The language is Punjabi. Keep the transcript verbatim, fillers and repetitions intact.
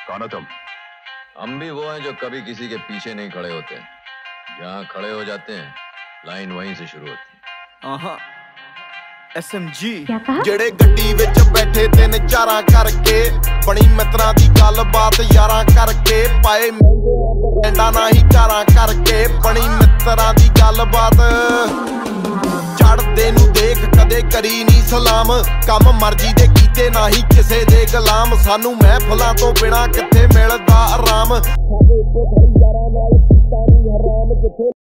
कौन हो तुम? हम भी वो हैं जो कभी किसी के पीछे नहीं खड़े होते। जहाँ खड़े हो जाते हैं लाइन वहीं से शुरू होती है। आहा एस एम जी ਜਿਹੜੇ ਗੱਡੀ ਵਿੱਚ ਬੈਠੇ ਤਿੰਨ ਚਾਰਾਂ ਕਰਕੇ ਬਣੀ ਮਿੱਤਰਾਂ ਦੀ ਗੱਲਬਾਤ ਯਾਰਾਂ ਕਰਕੇ ਪਾਏ ਐਂਡਾ ਨਹੀਂ ਕਾਰਾਂ ਕਰਕੇ ਬਣੀ ਮਿੱਤਰਾਂ ਦੀ ਗੱਲਬਾਤ ਚੜਦੇ ਨੂੰ ਦੇਖ ਕਦੇ ਕਰੀ ਨਹੀਂ ਸਲਾਮ ਕੰਮ ਮਰਜ਼ੀ ਦੇ ਕੀਤੇ ਨਹੀਂ ਕਿਸੇ ਦੇ ਗੁਲਾਮ ਸਾਨੂੰ ਮਹਿਫਲਾਂ ਤੋਂ ਬਿਨਾ ਕਿੱਥੇ ਮਿਲਦਾ ਆਰਾਮ ਸਾਡੇ ਇੱਥੇ ਯਾਰਾਂ ਨਾਲ ਕੀਤਾ ਨਹੀਂ ਹਰਾਮ ਜਿੱਥੇ